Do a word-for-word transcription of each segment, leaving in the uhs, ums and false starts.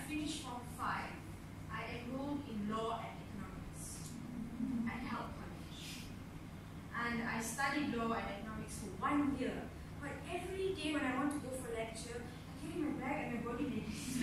finished Form five, I enrolled in Law and Economics at Help College. And I studied Law and Economics for one year. But every day when I want to go for lecture, I carry my bag and my body ladies.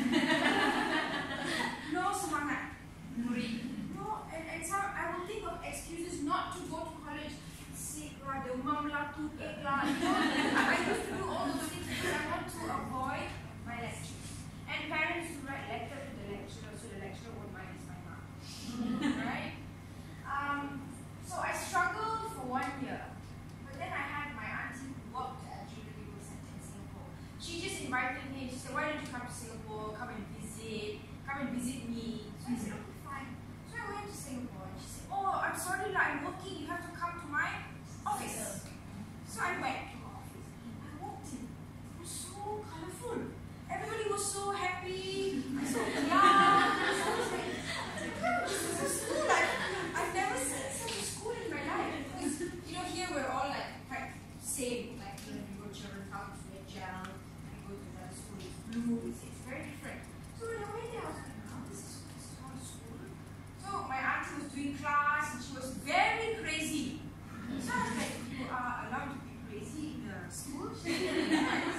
No semangat, Muri. No, and, and some, I will think of excuses not to go to college. Sick lah, demam lah, toothache lah. You know, I used to do all those things because I want to avoid my lectures. And parents used to write letter to the lecturer so the lecturer won't mind it's my mom. Right? Um, so I struggled for one year. But then I had my auntie who worked at Jubilee Legal Center in Singapore. She just invited me. She said, why don't you come to Singapore? Come and visit. Come and visit me. So I said, okay, fine. So I went to Singapore and she said, oh, I'm sorry, I'm working. You have to come to my office. So I went to her office. I walked in. It was so colorful. Everybody was so happy. I saw young. So I was like, this is a school. Like, I've never seen such a school in my life. Because, you know, here we're all like quite same. Like, you know, you go to children's house, we wear gel. You go to another school, it's blue. It's, it's very different. So when I went there, I was like, oh, this is, this is not a school. So my auntie was doing class and she was very crazy. So I was like, you are allowed to be crazy in the school? She said, yes.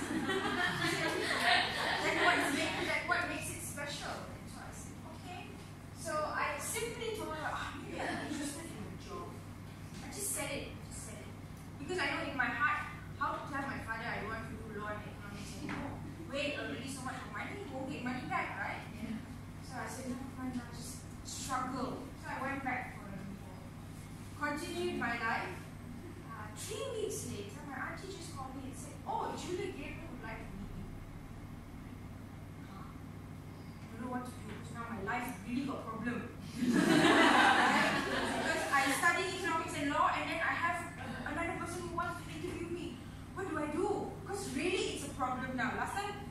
Like what, make, like what makes it special? And so I said, okay. So I simply told her, oh, maybe I'm interested in the job. I just said it, just said it. Because I know in my heart, how to tell my father I don't want to do law and economics anymore. Wait already so much for money, you won't get money back, right? Yeah. So I said, no, why not just struggle? So I went back for a year. Continued my life. Uh, three weeks later, my auntie just called me and said, oh, Julia Gabriel would like to meet you. Huh? I don't know what to do because now my life really got problem. Right? Because I study economics and law and then I have uh, another person who wants to interview me. What do I do? Because really it's a problem now. Last time